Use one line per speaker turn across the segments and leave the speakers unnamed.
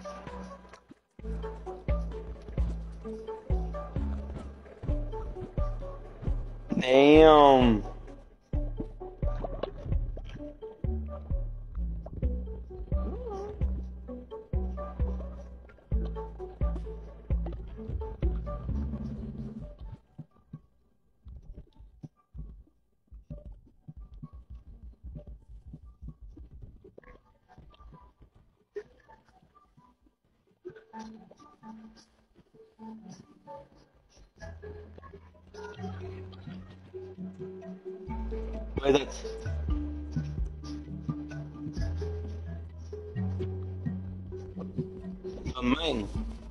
Damn. What is it? Mine.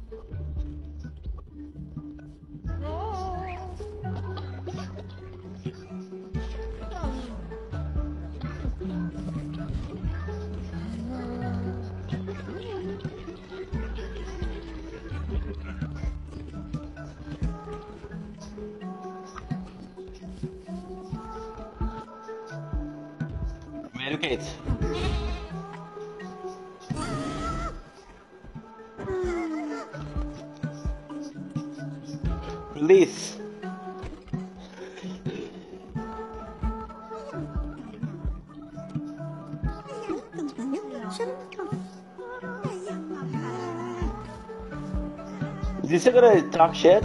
Educate. Release. Is he still gonna talk shit?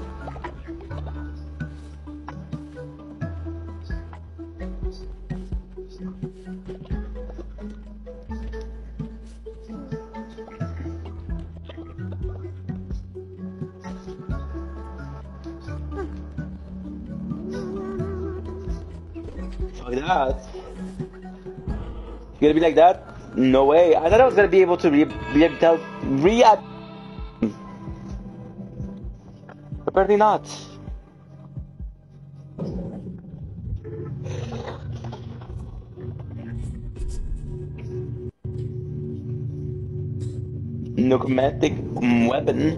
Fuck that. You gonna be like that? No way. I thought I was gonna be able to apparently not. Necromantic weapon.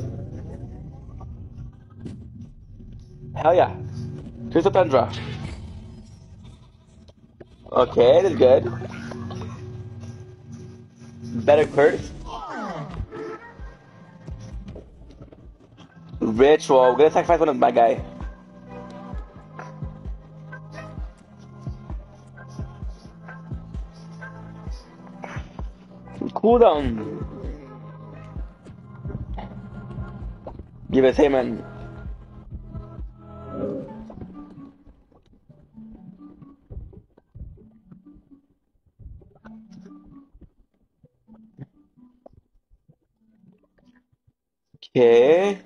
Hell yeah. Here's a Tundra. Okay, that's good. Better curse. Ritual. We're gonna sacrifice one of my guy. Cooldown. Give us him. Okay.